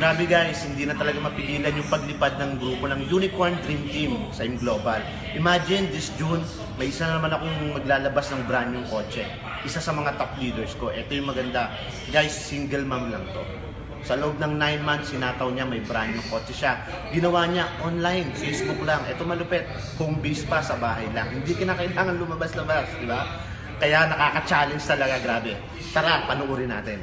Grabe guys, hindi na talaga mapigilan yung paglipad ng grupo ng Unicorn Dream Team sa M Global. Imagine, this June, may isa na naman akong maglalabas ng brand new kotse. Isa sa mga top leaders ko. Ito yung maganda. Guys, single mom lang to. Sa loob ng 9 months, sinataw niya, may brand new kotse siya. Ginawa niya online, Facebook lang. Ito malupit, home base pa sa bahay lang. Hindi kinakailangan lumabas-labas, di ba? Kaya nakaka-challenge talaga, grabe. Tara, panuorin natin.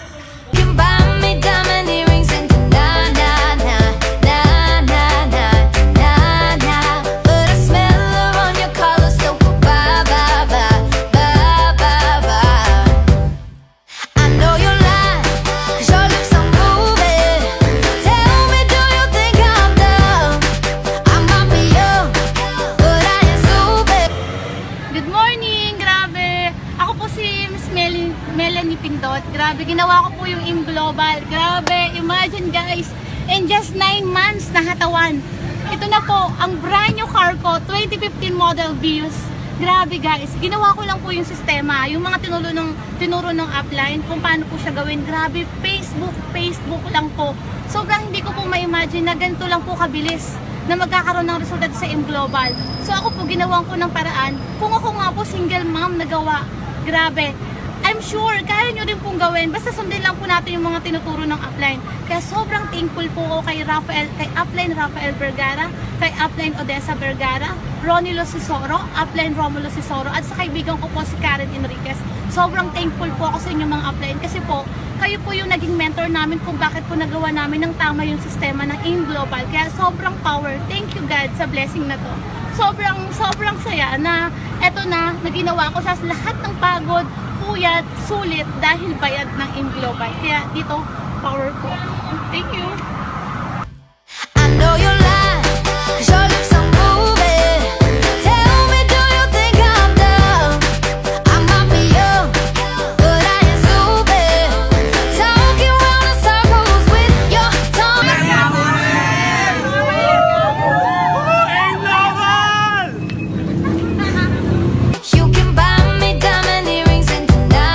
Grabe, ginawa ko po yung M Global. Grabe, imagine guys, in just 9 months nahatawan. Ito na po, ang brand new car ko, 2015 model Vios. Grabe guys, ginawa ko lang po yung sistema, yung mga tinuro ng upline, kung paano po siya gawin. Grabe, Facebook lang po. Sobrang hindi ko po ma-imagine na ganito lang po kabilis na magkakaroon ng resulta sa M Global. So ako po, ginawa ko ng paraan. Kung ako nga po single mom nagawa, grabe, I'm sure, kaya nyo rin pong gawin. Basta sundin lang po natin yung mga tinuturo ng upline. Kaya sobrang thankful po ako kay upline Rafael Vergara, kay upline Odessa Vergara, Ronnie Losisoro, upline Romulo Sisoro, at sa kaibigan ko po si Karen Enriquez. Sobrang thankful po ako sa inyo mga upline kasi po, kayo po yung naging mentor namin kung bakit po nagawa namin ng tama yung sistema ng M Global. Kaya sobrang power. Thank you God sa blessing na to. Sobrang saya na eto na ginawa ko sa lahat ng pagod, puyat, sulit dahil bayad ng M Global. Kaya dito, power po. Thank you. I know you're lying, 'cause your lips are moving. Tell me, do you think I'm dumb? I might be young, but I ain't stupid. Talking round in circles with your tongue. You can buy me diamond earrings and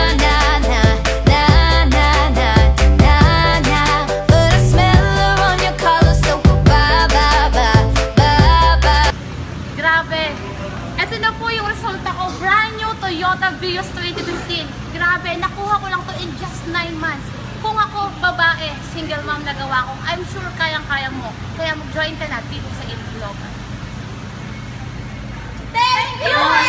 Toyota Vios 2015. Grabe, nakuha ko lang to in just 9 months. Kung ako, babae, single mom nagawa ko, I'm sure kayang-kaya mo. Kaya mag-join ka na dito sa M Global. Thank you!